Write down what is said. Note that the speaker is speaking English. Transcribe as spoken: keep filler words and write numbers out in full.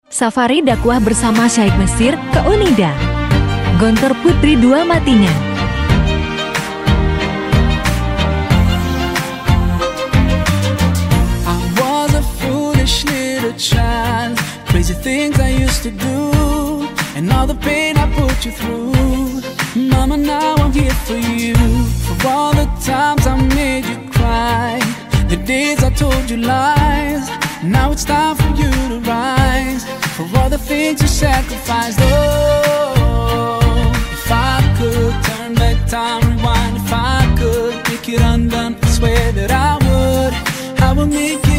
Safari dakwah bersama Syaikh Mesir ke Unida. Gontor Putri dua Matingan. I was a foolish little child, crazy things I used to do, and all the pain I put you through. Mama, now I'm here for you, for all the times I made you cry, the days I told you lies. Now it's time for you to rise, for all the things you sacrificed. Oh, if I could turn back time, rewind. If I could make it undone, I swear that I would. I would make